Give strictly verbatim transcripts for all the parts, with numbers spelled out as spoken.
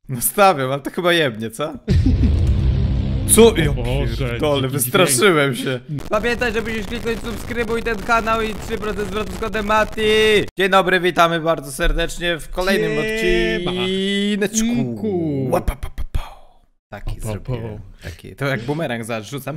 No stawiam, ale to chyba jebnie, co? Co? Ja Boże, pierdolę, dziki wystraszyłem się. Pamiętaj, że musisz kliknąć subskrybuj ten kanał i trzy procent zwrotu z kodem Mati. Dzień dobry, witamy bardzo serdecznie w kolejnym Siema. odcineczku. Inku. Łapapapapau. Taki Po, po, zrobiłem. Taki. To jak bumerang zarzucam.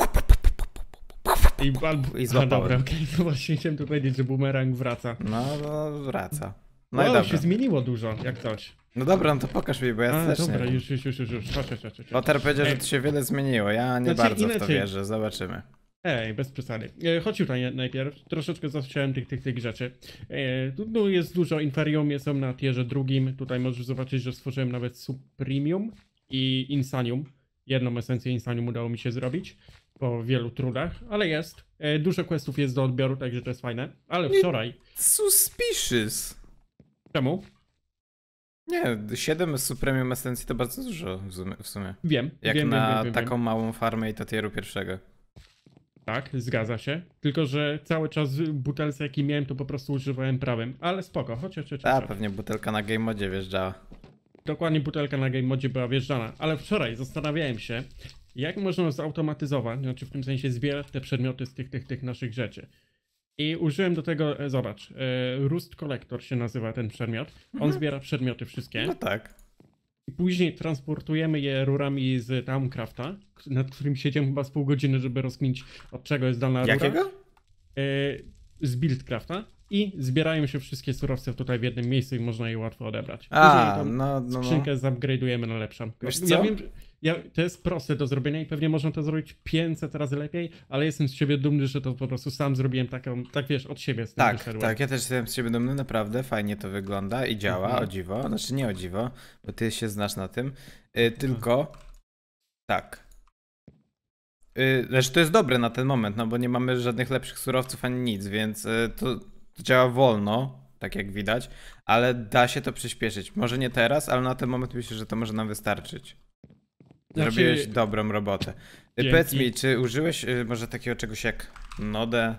I, albo, I a złapałem. dobra, okej, okay. No właśnie chciałem tu powiedzieć, że bumerang wraca. No, no wraca. No No i ale się dobra. zmieniło dużo, jak coś. No dobra, no to pokaż mi, bo ja A, też dobra, nie. już, już, już, już, już. Chodź, chodź, chodź, chodź. Lotar powiedział, że Ej. to się wiele zmieniło. Ja nie Znaczy, bardzo w to inaczej. wierzę. Zobaczymy. Ej, bez przesady. E, chodź tutaj najpierw. Troszeczkę zacząłem tych, tych, tych rzeczy. E, tu no, jest dużo inferium, są na tierze drugim. Tutaj możesz zobaczyć, że stworzyłem nawet supremium i insanium. Jedną esencję insanium udało mi się zrobić po wielu trudach, ale jest. E, dużo questów jest do odbioru, także to jest fajne. Ale wczoraj... Suspicious. Czemu? Nie, siedem z Supremium Esencji to bardzo dużo w sumie. W sumie. Wiem, Jak wiem, na wiem, wiem, wiem, taką wiem. małą farmę i to tieru pierwszego. Tak, zgadza się. Tylko, że cały czas butelce jaki miałem, to po prostu używałem prawym. Ale spoko, chodź, chodź, chodź. A, chodź. pewnie butelka na game modzie wjeżdżała. Dokładnie butelka na game modzie była wjeżdżana. Ale wczoraj zastanawiałem się, jak można zautomatyzować, znaczy w tym sensie zbierać te przedmioty z tych, tych, tych naszych rzeczy. I użyłem do tego, e, zobacz, e, Rust Collector się nazywa ten przedmiot. On Mhm. zbiera przedmioty wszystkie. No tak. I później transportujemy je rurami z Towncrafta, nad którym siedziałem chyba z pół godziny, żeby rozkminić, od czego jest dana rura. Jakiego? E, z Buildcrafta i zbierają się wszystkie surowce tutaj w jednym miejscu i można je łatwo odebrać. A, Później tą no, no, no. skrzynkę zupgrade'ujemy na lepszą. Wiesz Ja co? wiem, że ja, to jest proste do zrobienia i pewnie można to zrobić pięćset razy lepiej, ale jestem z siebie dumny, że to po prostu sam zrobiłem taką, tak wiesz, od siebie z tym Tak, wyszedłem. tak, ja też jestem z ciebie dumny, naprawdę fajnie to wygląda i działa, Mhm. o dziwo. Znaczy nie o dziwo, bo ty się znasz na tym. Y, tylko, tak. Y, znaczy to jest dobre na ten moment, no bo nie mamy żadnych lepszych surowców ani nic, więc y, to, to działa wolno, tak jak widać, ale da się to przyspieszyć. Może nie teraz, ale na ten moment myślę, że to może nam wystarczyć. Znaczy- Zrobiłeś dobrą robotę. Y, Dzięki. powiedz mi, czy użyłeś y, może takiego czegoś jak Node?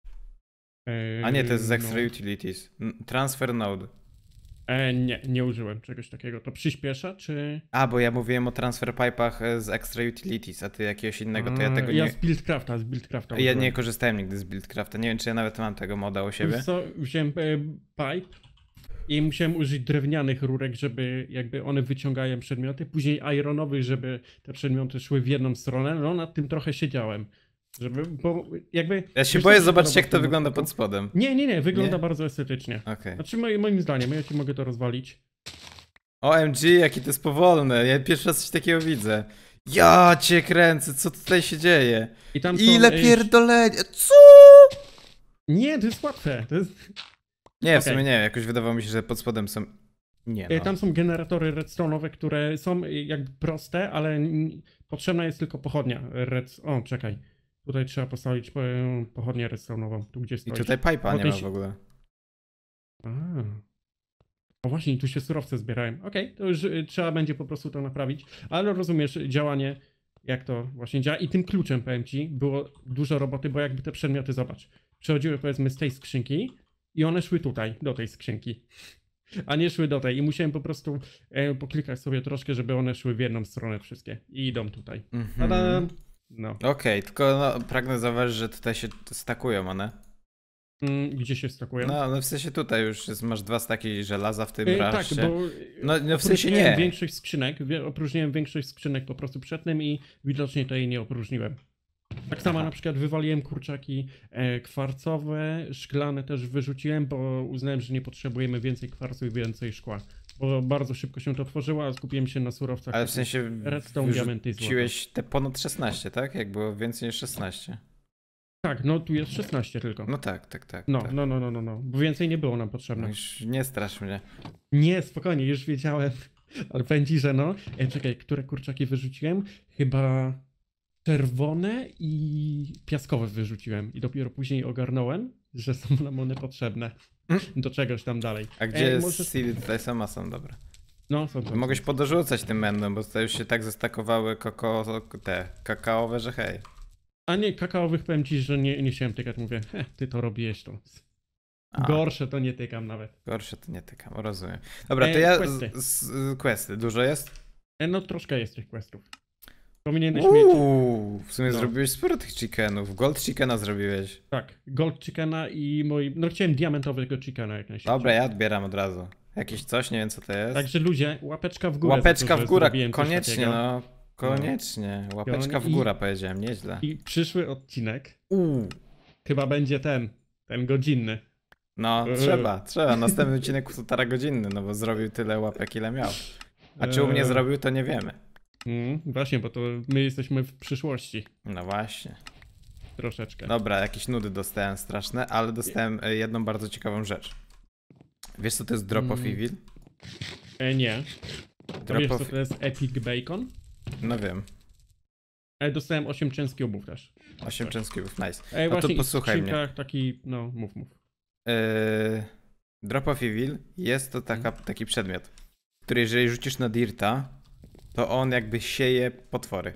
Eee, A nie, to jest z Extra no. Utilities. N- Transfer Node. E, nie, nie użyłem czegoś takiego. To przyspiesza, czy... A, bo ja mówiłem o transfer pipe'ach e, z Extra Utilities, a ty jakiegoś innego, to ja A, tego ja nie... z Buildcrafta, z Buildcrafta Ja użyłem. nie korzystałem nigdy z Buildcrafta, nie wiem czy ja nawet mam tego moda u siebie. Wiesz co, wziąłem e, pipe i musiałem użyć drewnianych rurek, żeby jakby one wyciągają przedmioty, później ironowych, żeby te przedmioty szły w jedną stronę, no nad tym trochę siedziałem. Żeby, bo jakby... Ja się wiesz, boję co mi zobaczyć podoba jak w to tym wygląda odcinku? pod spodem. Nie, nie, nie, wygląda Nie? bardzo estetycznie. Okej. Znaczy moim, moim zdaniem, ja ci mogę to rozwalić. O M G, jakie to jest powolne, ja pierwszy raz coś takiego widzę. Ja cię kręcę, co tutaj się dzieje? I tam są, Ile e, pierdolenia, co? Nie, to jest łatwe. To jest... Nie, w Okej. sumie nie, jakoś wydawało mi się, że pod spodem są... Nie E, no. Tam są generatory redstone'owe, które są e, jakby proste, ale n- potrzebna jest tylko pochodnia. Red... O, czekaj. Tutaj trzeba postawić po, pochodnię redstone'ową, tu gdzie I stoi. tutaj pipe'a O, nie tej ma si- w ogóle. A. O właśnie, tu się surowce zbierałem. Okej, to już y, trzeba będzie po prostu to naprawić, ale rozumiesz działanie, jak to właśnie działa. I tym kluczem, powiem ci, było dużo roboty, bo jakby te przedmioty, zobacz, przechodziły powiedzmy z tej skrzynki i one szły tutaj, do tej skrzynki. A nie szły do tej i musiałem po prostu e, poklikać sobie troszkę, żeby one szły w jedną stronę wszystkie i idą tutaj. Mhm. Tada! No. Okej, tylko no, pragnę zauważyć, że tutaj się stakują one. Mm, gdzie się stakują? No, no w sensie tutaj już jest, masz dwa staki żelaza w tym E, tak, raszcie. bo No, no w sensie opróżniłem nie. większość skrzynek, wie- opróżniłem większość skrzynek po prostu przed tym i widocznie to jej nie opróżniłem. Tak samo Aha. na przykład wywaliłem kurczaki e, kwarcowe, szklane też wyrzuciłem, bo uznałem, że nie potrzebujemy więcej kwarcu i więcej szkła. Bo bardzo szybko się to tworzyło, a skupiłem się na surowcach. Ale w takich sensie redstone, diamenty i złoto. wyrzuciłeś te ponad szesnaście, tak? Jak było więcej niż szesnaście. Tak, no tu jest szesnaście tylko. No tak, tak, tak. No, tak. no, no, no, no, no, bo więcej nie było nam No potrzebne. już nie strasz mnie. Nie, spokojnie, już wiedziałem, ale powiem ci, że no. E, czekaj, które kurczaki wyrzuciłem? Chyba czerwone i piaskowe wyrzuciłem. I dopiero później ogarnąłem, że są nam one potrzebne. Mm. Do czegoś tam dalej. A gdzie E, jest możesz- seedy? Tutaj sama są, dobra. No, są to. Mogłeś podorzucać tym mendem, bo tutaj już się tak zestakowały koko, te kakaowe, że hej. A nie, kakaowych powiem ci, że nie, nie chciałem tykać. Mówię, he, ty to robiłeś to. A. Gorsze to nie tykam nawet. Gorsze to nie tykam, rozumiem. Dobra, to E, ja... questy. Z, z, questy, dużo jest? E, no troszkę jest tych questów. Powinieneś mieć... Uuu, w sumie No. zrobiłeś sporo tych chickenów. Gold chickena zrobiłeś. Tak, gold chickena i mój... No chciałem diamentowego chickena jak najszybciej. Dobra, ja odbieram od razu. Jakieś coś, nie wiem co to jest. Także ludzie, łapeczka w górę. za Łapeczka to, że w górę, zrobiłem coś koniecznie, takiego. no. Koniecznie. Łapeczka w I- górę powiedziałem, nieźle. I przyszły odcinek Uuu. chyba będzie ten, ten godzinny. No, Eee. trzeba, trzeba. Następny odcinek półtora godzinny, no bo zrobił tyle łapek, ile miał. A czy u mnie Eee. zrobił, to nie wiemy. Mm, właśnie, bo to my jesteśmy w przyszłości. No właśnie. Troszeczkę. Dobra, jakieś nudy dostałem straszne, ale dostałem e, jedną bardzo ciekawą rzecz. Wiesz co to jest Drop of Mm. Evil? E, nie. To Drop wiesz co of... to jest Epic Bacon? No wiem. E, dostałem osiem częst cubów też. osiem częst cubów, nice. E, No to właśnie posłuchaj w mnie. skrzynkach taki, no mów, mów. Yy, Drop of Evil jest to taka, taki przedmiot, który jeżeli rzucisz na Dirta, to on jakby sieje potwory.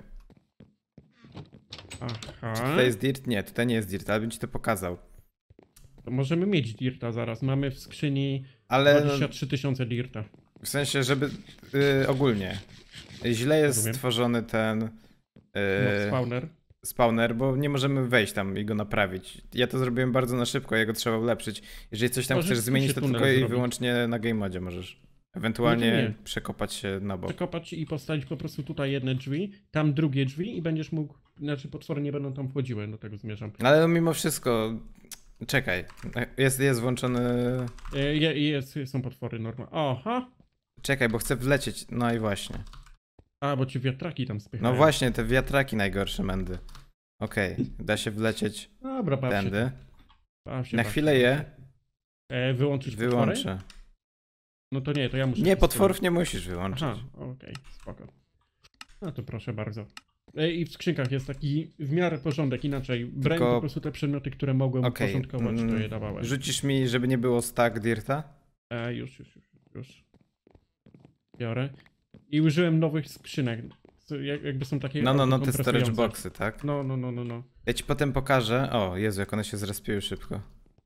Aha. Czy tutaj jest Dirt? Nie, tutaj nie jest Dirt, ale bym ci to pokazał. To możemy mieć dirta zaraz. Mamy w skrzyni Ale dwadzieścia trzy tysiące dirta. w sensie, żeby yy, ogólnie źle jest Rozumiem. stworzony ten No, yy, spawner. spawner, bo nie możemy wejść tam i go naprawić. Ja to zrobiłem bardzo na szybko, jego trzeba ulepszyć. Jeżeli coś tam Możesz chcesz tu zmienić, się to tunel tylko i zrobić. wyłącznie na game modzie możesz. Ewentualnie No to nie. przekopać się na bok. Przekopać i postawić po prostu tutaj jedne drzwi, tam drugie drzwi i będziesz mógł, znaczy potwory nie będą tam wchodziły, do tego zmierzam. Ale no mimo wszystko, czekaj, jest, jest włączony, E, je, jest, są potwory normalne. Aha! czekaj, bo chcę wlecieć, no i właśnie. A, bo ci wiatraki tam spychają. No właśnie, te wiatraki najgorsze mędy. Okej, da się wlecieć Dobra, baw się. tędy. Baw się, Na baw chwilę się. je E, wyłączyć potwory? wyłączę. No to nie, to ja muszę... Nie, potworów nie musisz wyłączyć. Aha, okej, spoko. No to proszę bardzo. E, I w skrzynkach jest taki w miarę porządek, inaczej. Brałem Tylko- po prostu te przedmioty, które mogłem Okej, uporządkować, to mm, je dawałem. Rzucisz mi, żeby nie było stack dirta? E, już, już, już, już. Biorę. I użyłem nowych skrzynek. co jak- Jakby są takie. No, no, no, te autokompresujące. storage boxy, tak? No, no, no, no, no. Ja ci potem pokażę. O, Jezu, jak one się zrespiły szybko.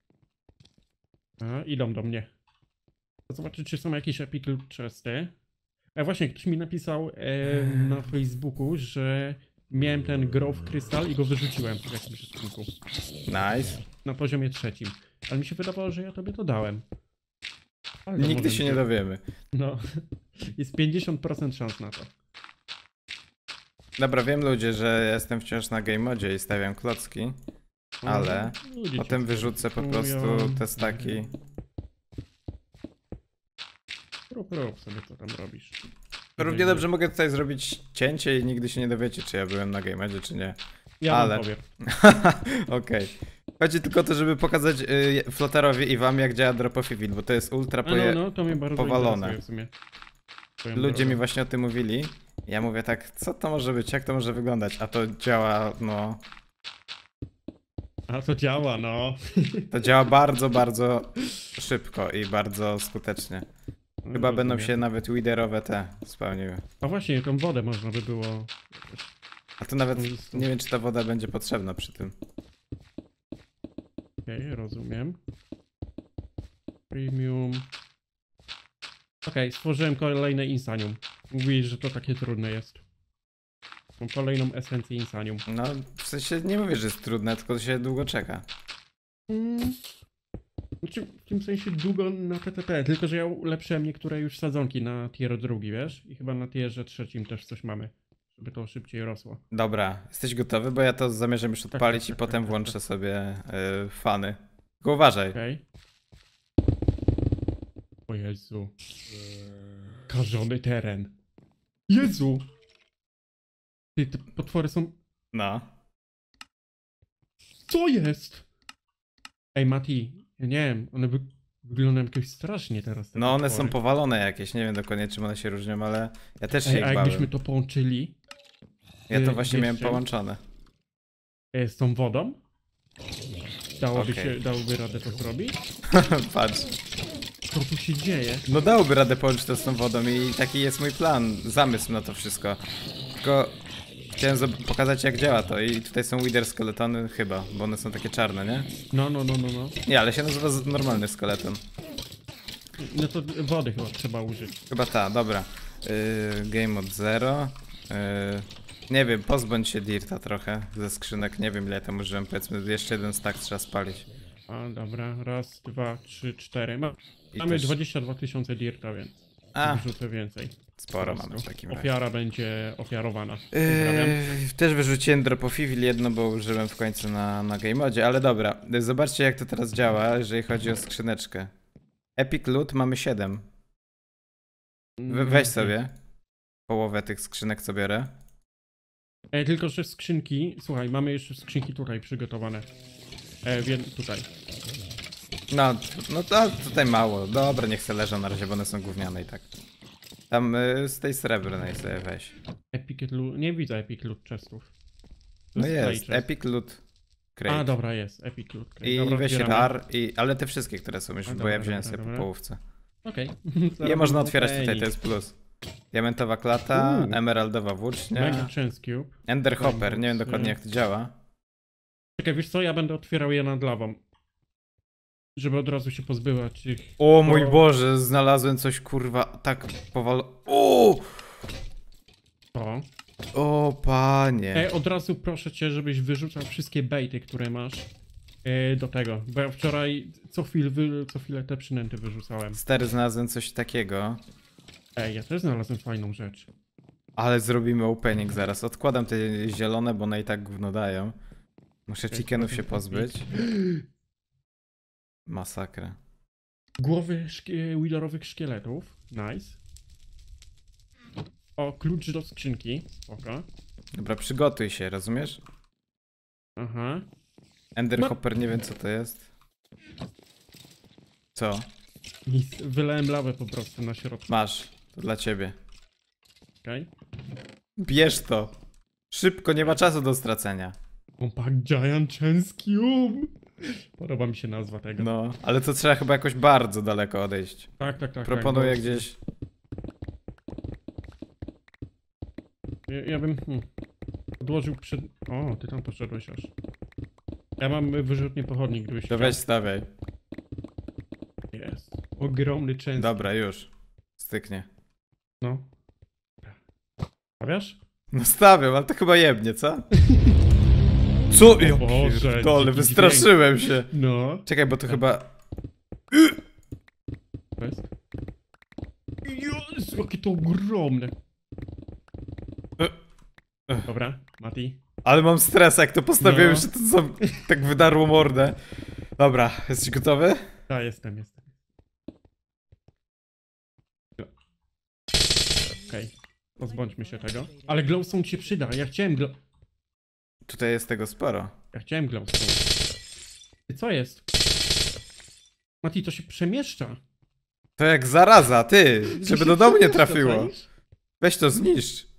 A, idą do mnie. Zobaczyć, czy są jakieś epic loot chesty. A właśnie, ktoś mi napisał e, na Facebooku, że miałem ten growth krystal i go wyrzuciłem w jakimś odcinku. Nice. Na poziomie trzecim. Ale mi się wydawało, że ja tobie to dałem. Ale to Nigdy może się mi nie dowiemy. No. Jest pięćdziesiąt procent szans na to. Dobra, wiem ludzie, że ja jestem wciąż na game modzie i stawiam klocki, ale Ludzie potem cię wyrzucę po prostu kupują. te staki. Rób, rób sobie, co tam robisz. Równie dobrze mogę tutaj zrobić cięcie i nigdy się nie dowiecie, czy ja byłem na game modzie, czy nie. Ja ale- wam powiem. Okej. Chodzi tylko o to, żeby pokazać y, Flutterowi i wam, jak działa Drop of Evil, bo to jest ultra A no, poje... no, to mnie bardzo powalone. interesuje w sumie. Swoją Ludzie drogą. mi właśnie o tym mówili. Ja mówię tak, co to może być, jak to może wyglądać, a to działa, no... A to działa, no. To działa bardzo, bardzo szybko i bardzo skutecznie. Chyba będą się nawet widerowe te spełniły. A właśnie, tą wodę można by było... A to nawet nie wiem, czy ta woda będzie potrzebna przy tym. Okej, rozumiem. Premium. Okej, stworzyłem kolejne insanium. Mówisz, że to takie trudne jest. Mam kolejną esencję insanium. No, w sensie nie mówię, że jest trudne, tylko się długo czeka. Mm. Znaczy, w tym sensie długo na T T P, tylko że ja ulepszyłem niektóre już sadzonki na tier drugi, wiesz? I chyba na tierze trzecim też coś mamy, żeby to szybciej rosło. Dobra, jesteś gotowy? Bo ja to zamierzam już odpalić tak, i tak, potem tak, włączę tak. sobie y, fany. Tylko uważaj. Okej. O Jezu. Karzony teren. Jezu! Ty, te potwory są... No. Co jest? Ej, Mati, ja nie wiem, one wy... wyglądają jakoś strasznie teraz. te No one są potwory. powalone jakieś, nie wiem dokładnie czym one się różnią, ale ja też się Ej, ich a bałem. jakbyśmy to połączyli Ja to y, właśnie miałem jeszcze- połączone. e, z tą wodą, dałoby, Okej. się, dałoby radę to zrobić? Patrz. Co tu się dzieje? No dałoby radę połączyć to z tą wodą i taki jest mój plan, zamysł na to wszystko. Tylko chciałem zob- pokazać jak działa to i tutaj są Wither skeletony chyba, bo one są takie czarne, nie? No, no, no, no, no. Nie, ale się nazywa z- normalny skeleton. No to wody chyba trzeba użyć. Chyba ta, dobra. Yy, game od zero. Yy, nie wiem, pozbądź się dirta trochę ze skrzynek, nie wiem ile tam użyłem, powiedzmy jeszcze jeden stack trzeba spalić. A, dobra, raz, dwa, trzy, cztery. Ma, I mamy też- dwadzieścia dwa tysiące dirta, więc A, wyrzucę więcej. sporo Po mamy w prostu. takim razie. Ofiara będzie ofiarowana. Pozdrawiam. Yy, też wyrzuciłem drop of evil jedno, bo użyłem w końcu na, na game modzie, ale dobra. Yy, Zobaczcie jak to teraz działa, jeżeli chodzi o skrzyneczkę. Epic loot mamy siedem. We, weź sobie połowę tych skrzynek co biorę. E, tylko, że skrzynki, słuchaj, mamy jeszcze skrzynki tutaj przygotowane. E, więc tutaj. No, no to tutaj mało. Dobra, niech se leżą na razie, bo one są gówniane i tak. Tam y, z tej srebrnej sobie weź. Epic loot, nie widzę epic loot chestów. To No clay jest, chest. Epic loot crate. A, dobra, jest, epic loot. I dobra, weź otwieramy. rar, i, ale te wszystkie, które są już, A, bo dobra, ja wziąłem dobra, sobie po dobra. połówce. Okej. Je można otwierać tutaj, to jest plus. Diamentowa klata, Uuu. emeraldowa Mega włócznia, chance cube. ender hopper, nie wiem Diamonds, dokładnie y. jak to działa. Czekaj, wiesz co, ja będę otwierał je nad lawą. Żeby od razu się pozbywać tych... O mój O. Boże, znalazłem coś kurwa tak powal... O! O. O panie. E, od razu proszę cię, żebyś wyrzucał wszystkie bejty, które masz e, do tego. Bo ja wczoraj co, chwil, wy, co chwilę te przynęty wyrzucałem. Stary, znalazłem coś takiego. Ej, ja też znalazłem fajną rzecz. Ale zrobimy opening zaraz. Odkładam te zielone, bo one i tak gówno dają. Muszę Okej, chickenów się okej, pozbyć. Masakra. Głowy szkie, wheelerowych szkieletów. Nice. O, klucz do skrzynki. Spoko. Dobra, przygotuj się, rozumiesz? Aha. Ender No. hopper, nie wiem co to jest. Co? Nic, wylałem lawę po prostu na środku. Masz, to dla ciebie. Okej. Bierz to. Szybko, nie ma czasu do stracenia. Compact Giant Chance Cube. Podoba mi się nazwa tego. No, ale to trzeba chyba jakoś bardzo daleko odejść. Tak, tak, tak. Proponuję tak, bo- gdzieś... Ja, ja bym hmm, odłożył przed... O, ty tam poszedłeś aż. Ja mam wyrzutnie pochodni, gdybyś To weź stawiaj. Jest. Ogromny częst. Dobra, już. Styknie. No. Stawiasz? No stawiam, ale to chyba jebnie, co? Co? Ja Boże, pierdolę, dziki wystraszyłem się. No. Czekaj, bo to chyba... To jest. Jezu, jakie to ogromne. Dobra, Mati. Ale mam stres, jak to postawiłem, No. że to co, tak wydarło mordę. Dobra, jesteś gotowy? Tak, jestem, jestem. Okej. Pozbądźmy się tego. Ale glowstone ci się przyda. Ja chciałem glow... Tutaj jest tego sporo. Ja chciałem glowstone. Ty, co jest? Mati, to się przemieszcza. To jak zaraza, ty! To Żeby się do domu nie przemieszcza, trafiło. czaisz? Weź to zniszcz.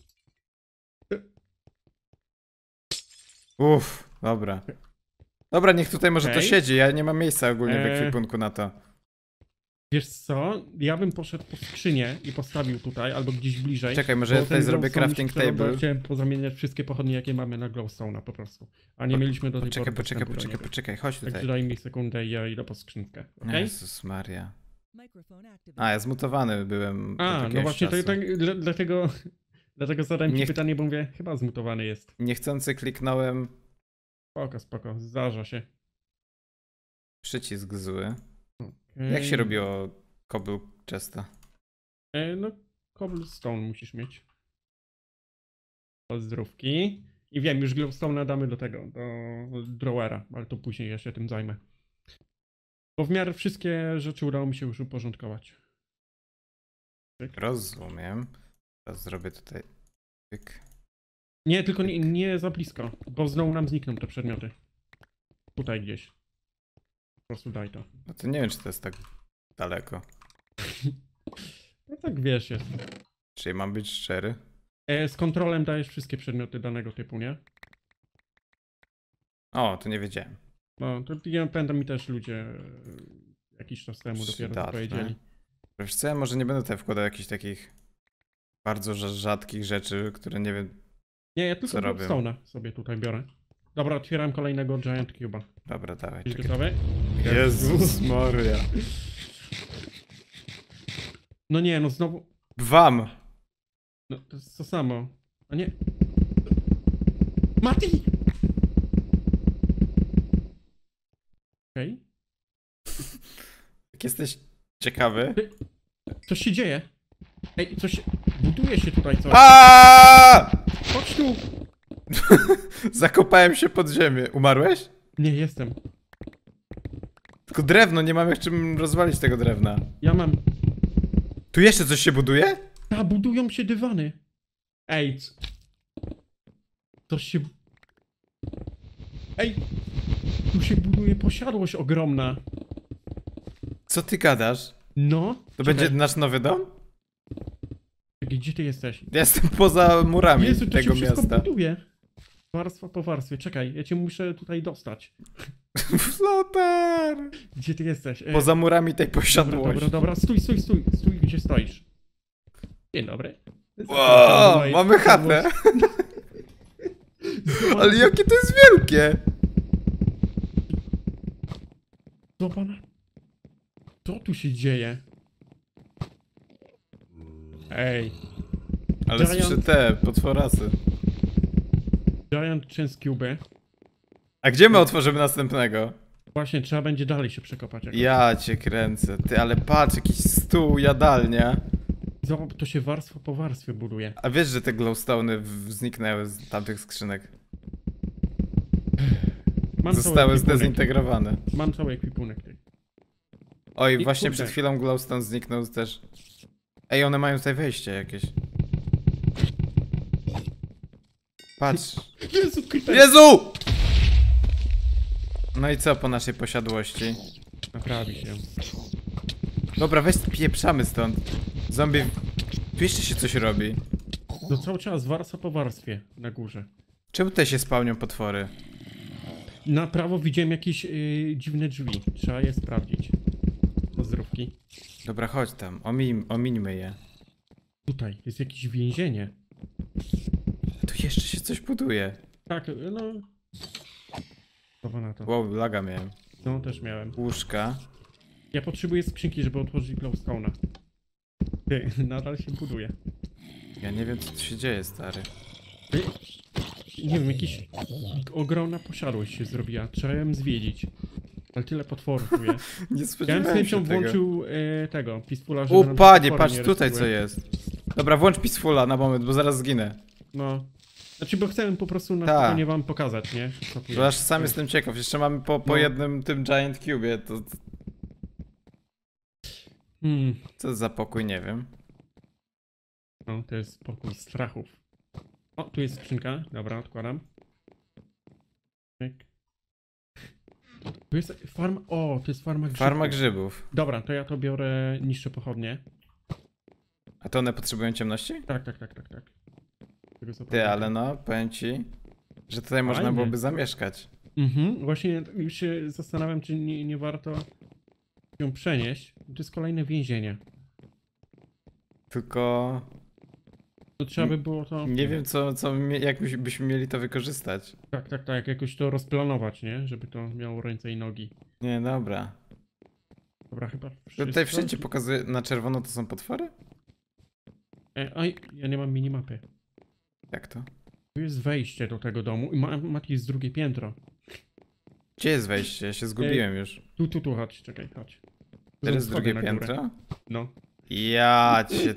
Uff, dobra. Dobra, niech tutaj może to Okej. siedzi, ja nie mam miejsca ogólnie w Eee. ekwipunku na to. Wiesz co? Ja bym poszedł po skrzynię i postawił tutaj, albo gdzieś bliżej. Czekaj, może ja bo tutaj ten zrobię glowstone mi się crafting podoba. table. Chciałem pozamieniać wszystkie pochodnie, jakie mamy na glowstone'a po prostu. A nie mieliśmy do tej Poczekaj, pory poczekaj, dostępu do poczekaj, niego. poczekaj, chodź Tak, tutaj. daj mi sekundę i ja idę po skrzynkę, okej? Jezus Maria. A, ja zmutowany byłem. od A, no jakiegoś właśnie, to, czasu. tak, dla- dlatego, dlatego zadałem ci Niech- pytanie, bo mówię, chyba zmutowany jest. Niechcący kliknąłem Spoko, spoko, zdarza się. przycisk zły. Okej. Jak się robiło cobble chesta? E, no, cobblestone musisz mieć. Pozdrówki. I wiem, już glowstone damy do tego, do drawera, ale to później ja się tym zajmę. Bo w miarę wszystkie rzeczy udało mi się już uporządkować. Tyk. Rozumiem. Teraz zrobię tutaj. Tyk. Nie, tylko nie, nie za blisko, bo znowu nam znikną te przedmioty. Tutaj gdzieś. Po prostu daj to. No to nie wiem, czy to jest tak daleko. No tak wiesz, jest. Czyli mam być szczery? E, z kontrolem dajesz wszystkie przedmioty danego typu, nie? O, to nie wiedziałem. No, to ja pamiętam mi też ludzie e, jakiś czas temu dopiero to Przydatne. powiedzieli. Wiesz co, ja może nie będę tutaj wkładał jakichś takich bardzo rza- rzadkich rzeczy, które nie wiem... Nie, ja tylko Co robię? Glowstone'a sobie tutaj biorę. Dobra, otwieram kolejnego Giant Cube'a. Dobra, dawaj, Jesteś czekaj. gotowy? Jezus Maria. No nie, no znowu... Wam! No, to jest to samo. A nie... Mati! Okej. Jak jesteś ciekawy. Coś się dzieje. Ej, coś... Buduje się tutaj coś. Aaaa! Chodź tu! Zakopałem się pod ziemię. Umarłeś? Nie, jestem. Tylko drewno, nie mam jak czym rozwalić tego drewna. Ja mam... Tu jeszcze coś się buduje? A, budują się dywany. Ej, c... Coś się... Ej! Tu się buduje posiadłość ogromna. Co ty gadasz? No. To Czekaj, będzie nasz nowy dom? Gdzie ty jesteś? Ja jestem poza murami Jezu, to tego się wszystko miasta. buduje. Warstwa po warstwie. Czekaj, ja cię muszę tutaj dostać. Flotar! Gdzie ty jesteś? E, Poza murami tej Dobra, posiadłości. dobra, dobra. Stój, stój, stój. Stój, gdzie stoisz. Dzień dobry. Wow, mamy chatę. Ale jakie to jest wielkie! Zobacz. Co tu się dzieje? Ej. Ale Giant- słyszę te potworasy. Giant Chance Cube. A gdzie my otworzymy następnego? Właśnie, trzeba będzie dalej się przekopać. jakoś. Ja cię kręcę. Ty, ale patrz, jakiś stół, jadalnia. Zobacz, to się warstwa po warstwie buduje. A wiesz, że te glowstone'y w- zniknęły z tamtych skrzynek? Mam cały Zostały ekwipunek. zdezintegrowane. Mam cały ekwipunek. Ty. Oj, I właśnie kurde. przed chwilą glowstone zniknął też. Ej, one mają tutaj wejście jakieś. Patrz. Jezu, creeper. Jezu! No i co po naszej posiadłości? Naprawi się. Dobra, weź pieprzamy stąd. Zombie... Tu jeszcze się coś robi. No cały czas warstwa po warstwie na górze. Czemu tutaj się spełnią potwory? Na prawo widziałem jakieś yy, dziwne drzwi. Trzeba je sprawdzić. Pozdrówki. Dobra, chodź tam, omiń, omińmy je. Tutaj jest jakieś więzienie. Tu jeszcze się coś buduje. Tak, no... Chowa na to. Wow, laga miałem. No, też miałem. Łóżka. Ja potrzebuję skrzynki, żeby otworzyć glowstone'a. Ty, nadal się buduje. Ja nie wiem, co tu się dzieje, stary. Ty, nie wiem, jakiś ogromna posiadłość się zrobiła. Trzeba ją zwiedzić. Ale tyle potworów tu jest. Nie Ja bym z spodziewałem chęcią się tego. włączył e, tego, Peacefula, żeby O nam panie, potwory patrz nie tutaj co respiły. jest. Dobra, włącz Peacefula na moment, bo zaraz zginę. No. Znaczy, bo chcę po prostu na Ta. spokojnie wam pokazać, nie? Co tu Bo aż jest. sam jestem ciekaw. Jeszcze mamy po, po No. jednym tym Giant Cube. To, to Hmm. co za pokój, nie wiem. No, to jest pokój strachów. O, tu jest skrzynka. Dobra, odkładam. Pyk. Tu jest farma... O, to jest farma grzybów. Farma grzybów. Dobra, to ja to biorę, niższe pochodnie. A to one potrzebują ciemności? Tak, tak, tak, tak, tak. Tego co Ty, pamiętam. ale no, powiem ci, że tutaj można Fajnie. byłoby zamieszkać. Mhm, właśnie już się zastanawiam, czy nie, nie warto ją przenieść. To jest kolejne więzienie. Tylko To trzeba by było to... nie wiem, co, co mie- jak byś- byśmy mieli to wykorzystać. Tak, tak, tak, jakoś to rozplanować, nie? Żeby to miało ręce i nogi. Nie, dobra. Dobra, chyba To wszystko. tutaj wszędzie pokazuje, na czerwono to są potwory? E, oj, ja nie mam minimapy. Jak to? Tu jest wejście do tego domu i ma, Mati jest drugie piętro. Gdzie jest wejście? Ja się zgubiłem już. Tu, tu, tu, chodź, czekaj, chodź. Tu Teraz są drugie schody na górę. piętro? No. Ja cię...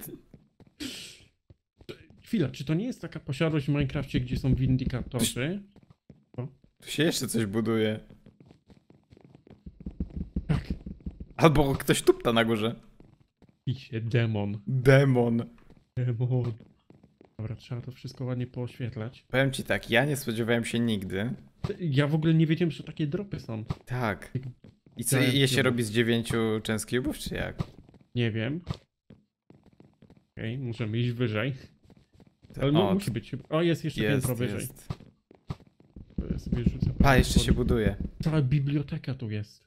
Chwila, czy to nie jest taka posiadłość w Minecrafcie, gdzie są windykatorzy? Tu się jeszcze coś buduje. Tak. Albo ktoś tupta na górze. I się demon. Demon. Demon. Dobra, trzeba to wszystko ładnie pooświetlać. Powiem ci tak, ja nie spodziewałem się nigdy. Ja w ogóle nie wiedziałem, że takie dropy są. Tak. I co, Giant je się cube. robi z dziewięciu Chance Cube'ów, czy jak? Nie wiem. Okej, okay, możemy iść wyżej. To- Ale no, o, musi być. O, jest jeszcze jest, piętro wyżej. jest. To ja sobie rzucę. Pa, jeszcze się buduje. Cała biblioteka tu jest.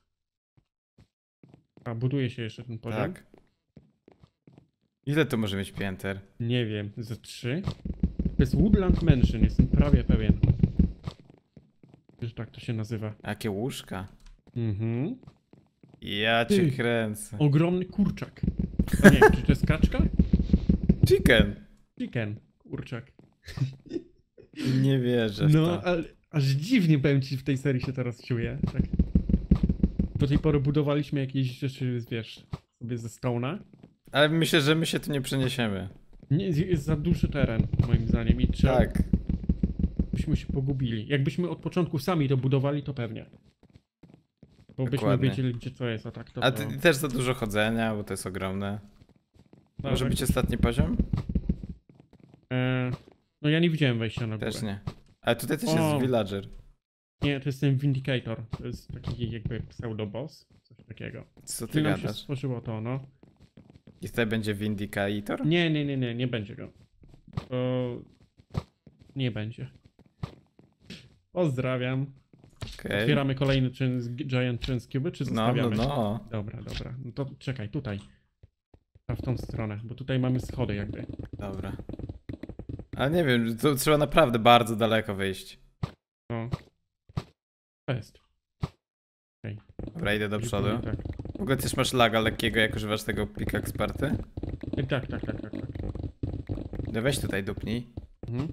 A, buduje się jeszcze ten poziom? Tak. Ile to może mieć pięter? Nie wiem, ze trzy? To jest Woodland Mansion, jestem prawie pewien. Że tak to się nazywa. Jakie łóżka. Mhm. Ja cię Ty. kręcę. Ogromny kurczak. A nie, czy to jest kaczka? Chicken. Chicken. Kurczak. Nie wierzę w No, to. ale aż dziwnie powiem ci w tej serii się teraz czuję. Tak. Do tej pory budowaliśmy jakieś rzeczy, wiesz, sobie ze Stone'a. Ale myślę, że my się tu nie przeniesiemy. Nie, jest za duży teren, moim zdaniem, i trzeba, Tak. byśmy się pogubili. Jakbyśmy od początku sami to budowali, to pewnie. Bo byśmy Dokładnie. wiedzieli, gdzie co jest, a tak to... A to... ty też za dużo chodzenia, bo to jest ogromne. No, Może tak- być ostatni poziom? E, no ja nie widziałem wejścia na górę. Też nie. Ale tutaj też O. jest villager. Nie, to jest ten Vindicator. To jest taki jakby pseudo-boss, coś takiego. Co ty Czyli nam się gadasz? stworzyło to, no. I tutaj będzie Vindicator? Nie, nie, nie, nie, nie będzie go. To... Nie będzie. Pozdrawiam. Okej. Otwieramy kolejny czyn z Giant Twins Cube, czy No, no, zostawiamy? no. Dobra, dobra. No to czekaj, tutaj. A w tą stronę, bo tutaj mamy schody jakby. Dobra. Ale nie wiem, to trzeba naprawdę bardzo daleko wyjść. No. To jest. Dobra, idę do przodu. Tak. W ogóle też masz laga lekkiego, jak używasz tego pickaxe-party? Tak, tak, tak, tak, tak. tak. No weź tutaj dupnij. Mhm.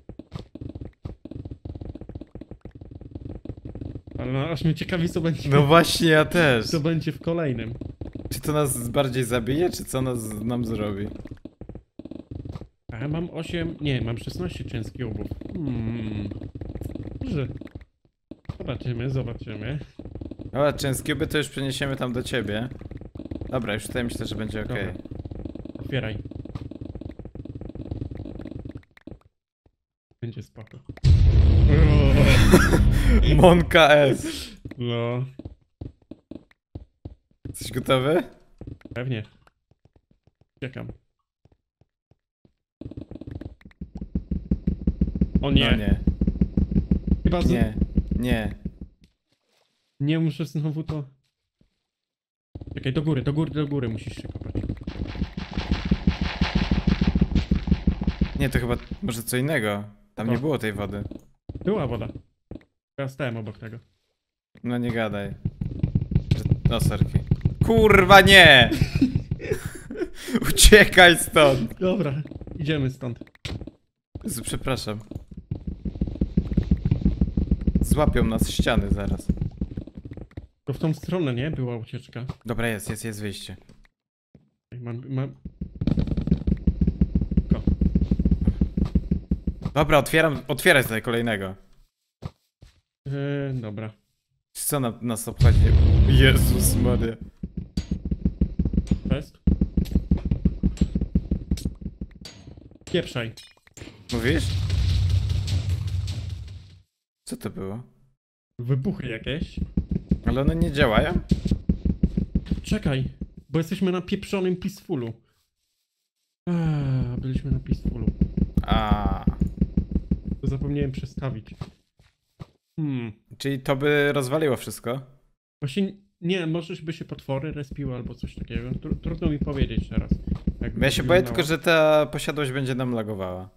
Ale no, aż mnie ciekawi, co będzie, No właśnie, ja też. co będzie w kolejnym. Czy to nas bardziej zabije, czy co nas, nam zrobi? A ja mam osiem, nie, mam szesnaście Chance Cube'ów. Hmm. Dobrze. Zobaczymy, zobaczymy. Dobra, część cube to już przeniesiemy tam do ciebie. Dobra, już tutaj myślę, że będzie ok. Dobra. Otwieraj. Będzie spoko. Monka S. No, Jesteś gotowy? pewnie. Czekam. O nie, No nie. chyba z... Nie. Nie. nie muszę znowu to... Czekaj, do góry, do góry, do góry musisz się kopać. Nie, to chyba może co innego. Tam Co? nie było tej wody. Była woda. Ja stałem obok tego. No nie gadaj. Że- No sorki. Kurwa nie! Uciekaj stąd! Dobra, idziemy stąd. Jezu, przepraszam. Złapią nas ściany zaraz. To w tą stronę, nie? Była ucieczka. Dobra, jest, jest, jest wyjście. Mam, mam... Ko. Dobra, otwieram, otwieraj tutaj kolejnego. Yy, dobra. Co na, nas obchodzi? Jezus Maria. To jest? Pieprzaj. Mówisz? Co to było? Wybuchy jakieś. Ale one nie działają? Czekaj, bo jesteśmy na pieprzonym Peacefulu. Eee, byliśmy na Peacefulu. A, To zapomniałem przestawić. Hmm. czyli to by rozwaliło wszystko? Właśnie nie, może by się potwory respiły albo coś takiego. Tr trudno mi powiedzieć teraz. jak Ja się to boję wyglądało. tylko, że ta posiadłość będzie nam lagowała.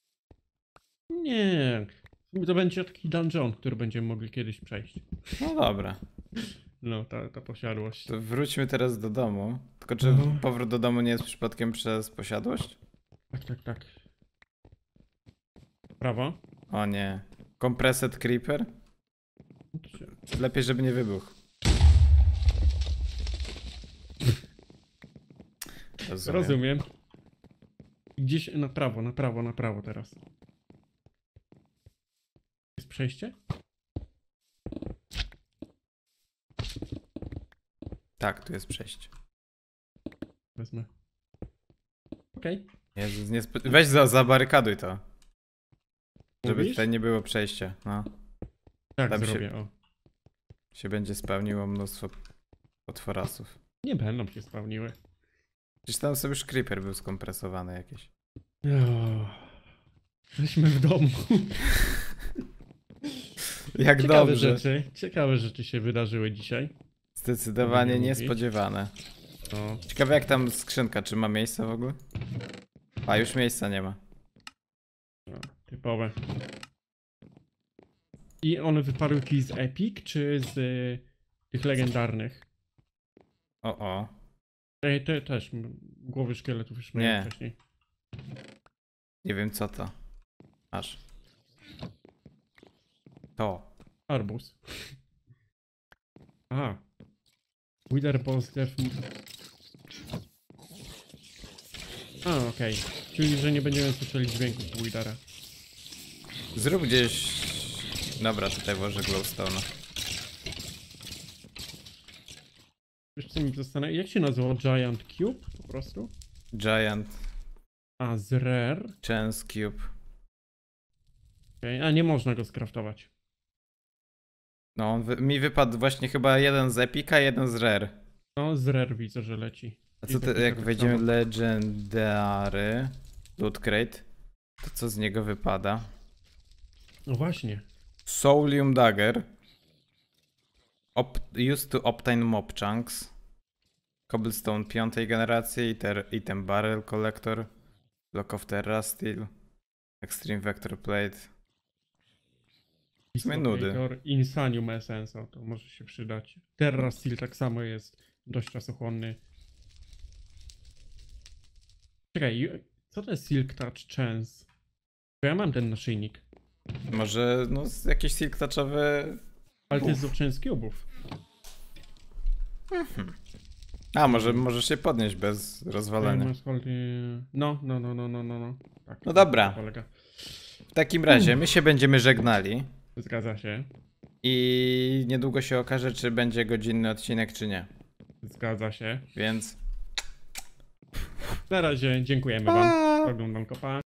Nie. To będzie taki dungeon, który będziemy mogli kiedyś przejść. No dobra. No, ta, ta posiadłość. To wróćmy teraz do domu. Tylko czy Mhm. powrót do domu nie jest przypadkiem przez posiadłość? Tak, tak, tak. Prawo. O nie. Compressed Creeper? No to się- Lepiej, żeby nie wybuchł. Rozumiem. Rozumiem. Gdzieś na prawo, na prawo, na prawo teraz. Jest przejście? Tak, tu jest przejście. Wezmę. Okej. Jezus, nie spo... Weź za, zabarykaduj to. Żeby Mówisz? tutaj nie było przejścia. No. Tak, Tam się- zrobię, o. Się będzie spełniło mnóstwo potworasów. Nie będą się spełniły. Gdzieś tam sobie już creeper był skompresowany jakiś. O, Jesteśmy w domu. Jak Ciekawe dobrze. rzeczy, ciekawe rzeczy się wydarzyły dzisiaj. Zdecydowanie Nie mówić. niespodziewane. No, Ciekawe jak tam skrzynka, czy ma miejsce w ogóle? A już miejsca nie ma. No, typowe. I one wyparły ci z Epic, czy z y, tych legendarnych? O, o. Ej, te też. m, Głowy szkieletów już miałem Nie. wcześniej. Nie wiem co to. Aż. To. Arbus. Aha. Wither Boss Def... A, okej. Czyli, że nie będziemy słyszeli dźwięków Withera. Zrób gdzieś... Dobra, tutaj włożę glowstone. Wiesz co mi zastanawia? Jak się nazywa? Giant Cube po prostu? Giant A, z Rare. Chance Cube. Okay. A, nie można go skraftować. No, on wy mi wypadł właśnie chyba jeden z Epica, jeden z Rare. No, z Rare widzę, że leci. A I co ty, taki jak tak wejdziemy samo. Legendary Loot Crate, to co z niego wypada? No właśnie. Soulium Dagger. Op used to obtain mob chunks. Cobblestone piątej generacji, iter item barrel collector. Block of Terra Steel. Extreme Vector Plate. W sumie nudy. Dislocator, Insanium Essence, o, to może się przydać. Terra Steel tak samo jest dość czasochłonny. Czekaj, ju- co to jest Silk Touch Chance? Bo ja mam ten naszyjnik. Może no z- jakieś silk touchowe. Ale to jest do Chance Cube'ów. A może możesz się podnieść bez rozwalenia. Famous Holding- No, no, no, no, no, no, no. Tak, No na tym dobra. to polega. W takim razie my się będziemy żegnali Zgadza się. i niedługo się okaże, czy będzie godzinny odcinek, czy nie. Zgadza się. Więc Na razie dziękujemy wam. Oglądam kopa.